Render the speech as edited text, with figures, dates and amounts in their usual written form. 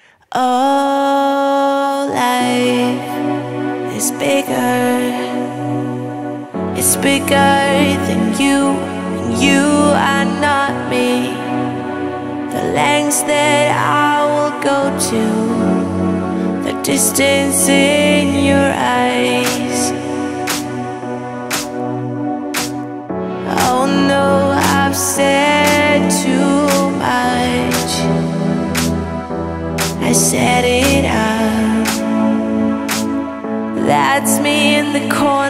Oh, life is bigger. It's bigger than you, and you are not me. The lengths that I will go to, the distance in your eyes. Oh no, I've said too much. I set it up. That's me in the corner,